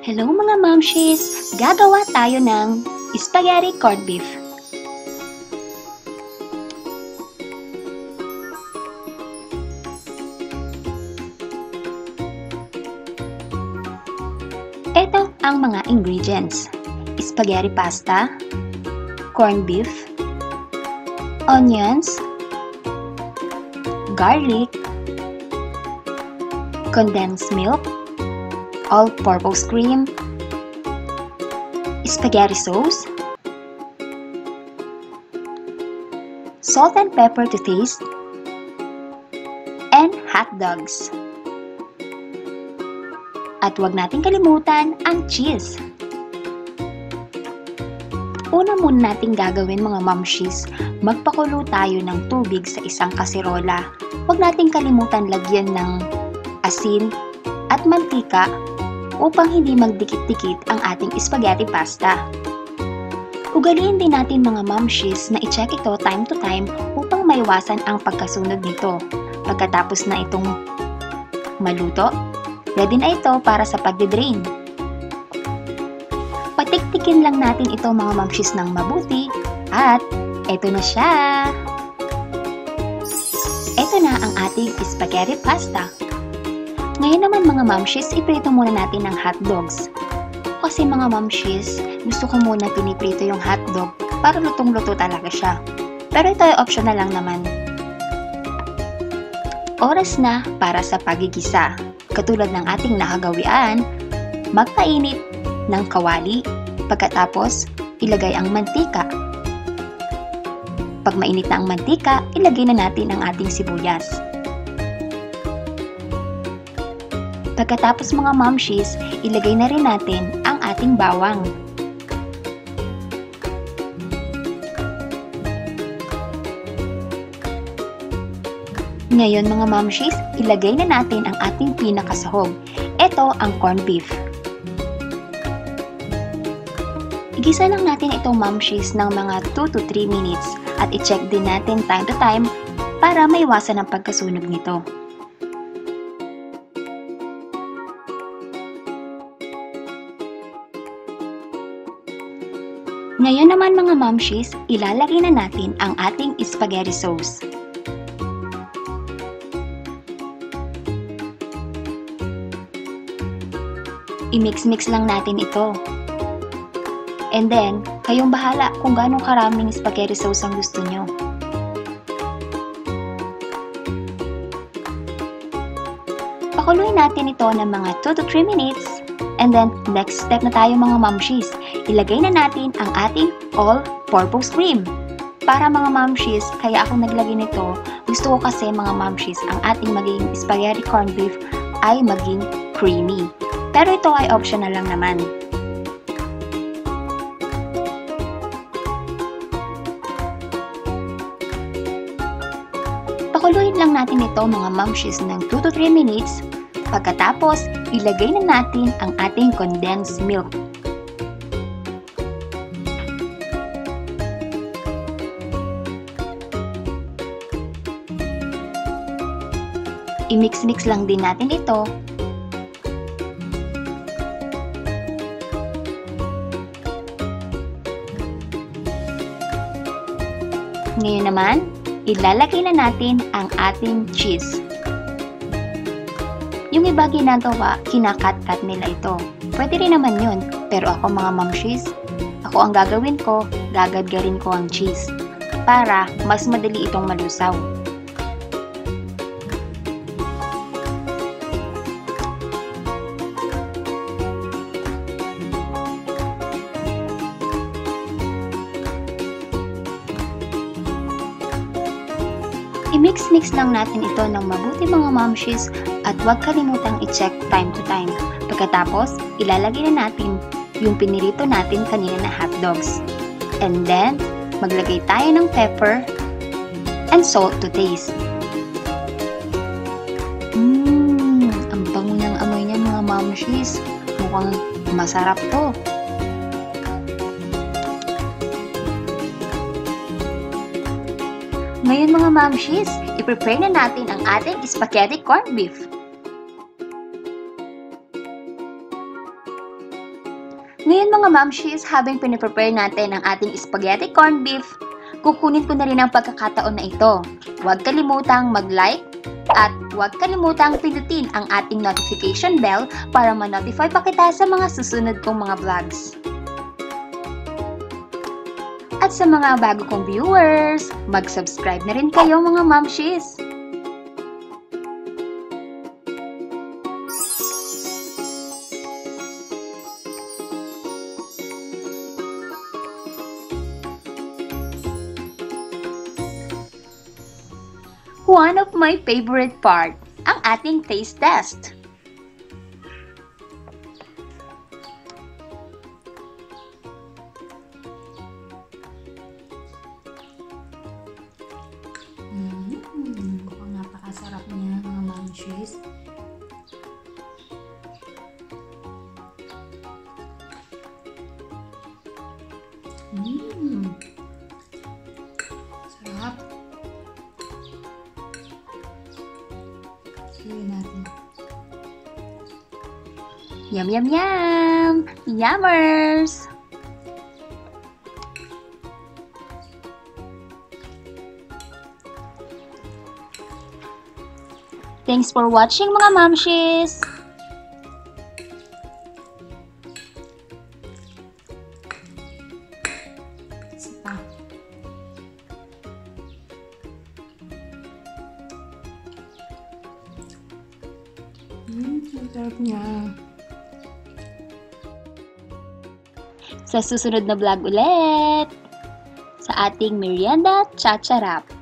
Hello mga mamshis! Gagawa tayo ng spaghetti corned beef. Ito ang mga ingredients: spaghetti pasta, corned beef, onions, garlic, condensed milk, all-purpose cream, spaghetti sauce, salt and pepper to taste, and hot dogs. At huwag nating kalimutan ang cheese. Una muna nating gagawin mga mamshis, magpakulo tayo ng tubig sa isang kaserola. Huwag nating kalimutan lagyan ng asin at mantika upang hindi magdikit-dikit ang ating spaghetti pasta. Ugaliin din natin mga mamshis na i-check ito time to time upang maiwasan ang pagkasunog nito. Pagkatapos na itong maluto, ready na ito para sa pagdidrain. Patiktikin lang natin ito mga mamshis ng mabuti at eto na siya! Ito na ang ating spaghetti pasta. Ngayon naman mga mamshis, iprito muna natin ang hotdogs. Kasi mga mamshis, gusto ko muna piniprito yung hotdog para lutong-luto talaga siya. Pero ito ay optional lang naman. Oras na para sa pagigisa. Katulad ng ating nakagawian, magpainit ng kawali, pagkatapos ilagay ang mantika. Pag mainit na ang mantika, ilagay na natin ang ating sibuyas. Pagkatapos mga mamshis, ilagay na rin natin ang ating bawang. Ngayon mga mamshis, ilagay na natin ang ating pinakasahog. Ito ang corned beef. Igisa lang natin itong mamshis ng mga 2 to 3 minutes at i-check din natin time to time para maiwasan ang pagkasunog nito. Ngayon naman mga mamshis, ilalagay na natin ang ating spaghetti sauce. I-mix-mix lang natin ito. And then, kayong bahala kung gaano karaming spaghetti sauce ang gusto nyo. Pakuluin natin ito ng mga 2 to 3 minutes. And then, next step na tayo mga mamshis. Ilagay na natin ang ating all-purpose cream. Para mga mamshis, kaya ako naglagay nito. Gusto ko kasi mga mamshis, ang ating magiging spaghetti corned beef ay maging creamy. Pero ito ay optional lang naman. Pakuluin lang natin ito mga mamshis ng 2 to 3 minutes. Pagkatapos, ilagay na natin ang ating condensed milk. I-mix-mix lang din natin ito. Ngayon naman, ilalagay na natin ang ating cheese. Yung iba ginagawa, kinakat-cut nila ito. Pwede rin naman yun, pero ako mga mamshis, ako ang gagawin ko, gagadgarin ko ang cheese para mas madali itong malusaw. I-mix-mix lang natin ito ng mabuti mga mamshis at huwag kalimutang i-check time to time. Pagkatapos, ilalagay na natin yung pinirito natin kanina na hotdogs. And then, maglagay tayo ng pepper and salt to taste. Ang bango ng amoy niya mga mamshis. Mukhang masarap to. Ngayon mga mamshis, i-prepare na natin ang ating spaghetti corned beef. Ngayon mga mamshis, habang piniprepare natin ang ating spaghetti corned beef, kukunin ko na rin ang pagkakataon na ito. Huwag kalimutang mag-like at huwag kalimutang pindutin ang ating notification bell para ma-notify pa kita sa mga susunod kong mga vlogs. At sa mga bago kong viewers, mag-subscribe na rin kayo mga mamshis. One of my favorite part, ang ating taste test. Mukhang napakasarap niya mga mamshis. Sarap. Sige natin. Yum, yum, yum! Yummers! Thanks for watching mga mamshis! Isa pa. Ang sarap niya. Sa susunod na vlog ulit, sa ating Merienda Chacharap.